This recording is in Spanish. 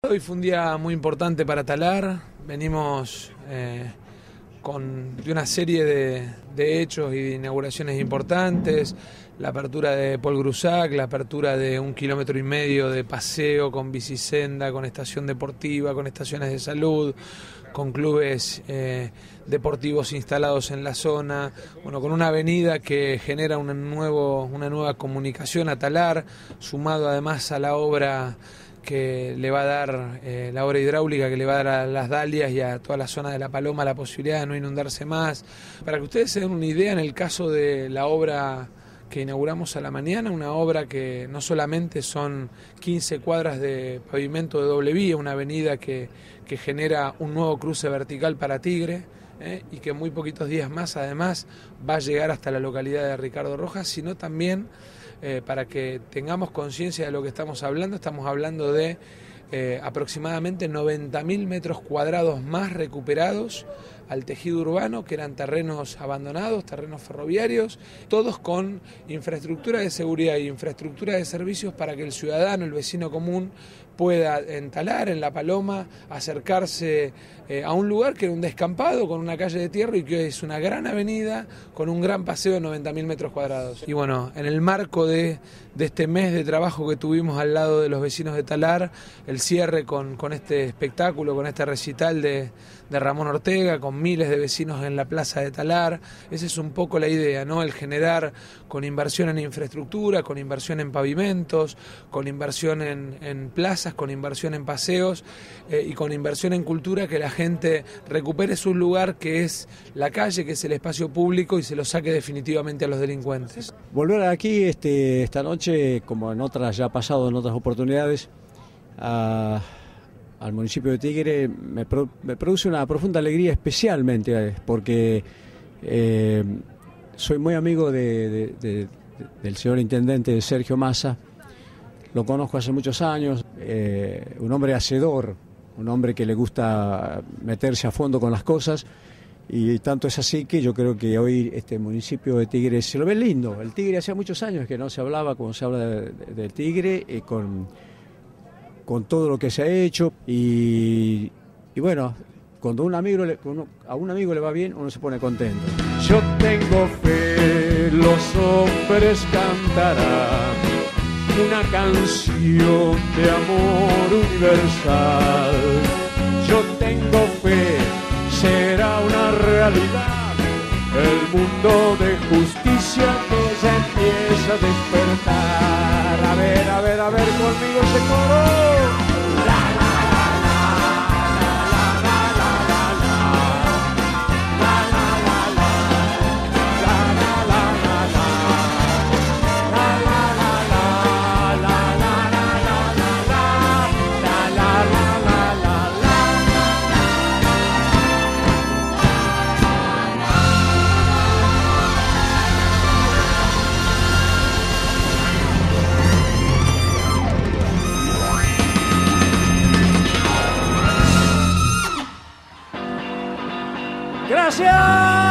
Hoy fue un día muy importante para Talar. Venimos de una serie de hechos y de inauguraciones importantes. La apertura de Paul Grusac, la apertura de 1,5 kilómetros de paseo con bicisenda, con estación deportiva, con estaciones de salud, con clubes deportivos instalados en la zona, bueno, con una avenida que genera una nueva comunicación a Talar, sumado además a la obra que le va a dar, la obra hidráulica que le va a dar a las Dalias y a toda la zona de La Paloma la posibilidad de no inundarse más. Para que ustedes se den una idea, en el caso de la obra que inauguramos a la mañana, una obra que no solamente son 15 cuadras de pavimento de doble vía, una avenida que genera un nuevo cruce vertical para Tigre, y que en muy poquitos días más además va a llegar hasta la localidad de Ricardo Rojas, sino también para que tengamos conciencia de lo que estamos hablando de aproximadamente 90.000 metros cuadrados más recuperados al tejido urbano, que eran terrenos abandonados, terrenos ferroviarios, todos con infraestructura de seguridad y infraestructura de servicios para que el ciudadano, el vecino común, pueda en Talar, en La Paloma, acercarse a un lugar que era un descampado con una calle de tierra y que hoy es una gran avenida con un gran paseo de 90.000 metros cuadrados. Y bueno, en el marco de este mes de trabajo que tuvimos al lado de los vecinos de Talar, el cierre con este espectáculo, con este recital de Ramón Ortega, con miles de vecinos en la plaza de Talar. Esa es un poco la idea, ¿no? El generar con inversión en infraestructura, con inversión en pavimentos, con inversión en plazas, con inversión en paseos y con inversión en cultura, que la gente recupere su lugar, que es la calle, que es el espacio público, y se lo saque definitivamente a los delincuentes. Volver aquí esta noche, como en otras ya ha pasado en otras oportunidades, al municipio de Tigre me produce una profunda alegría, especialmente porque soy muy amigo del señor intendente Sergio Massa. Lo conozco hace muchos años, un hombre hacedor, un hombre que le gusta meterse a fondo con las cosas, y tanto es así que yo creo que hoy este municipio de Tigre se lo ve lindo. El Tigre hacía muchos años que no se hablaba como se habla del Tigre, con todo lo que se ha hecho, y bueno, cuando a un amigo le va bien, uno se pone contento. Yo tengo fe, los hombres cantarán una canción de amor universal. Yo tengo fe, será una realidad el mundo de justicia que ya empieza a despertar. A ver conmigo ese coro. ¡Gracias!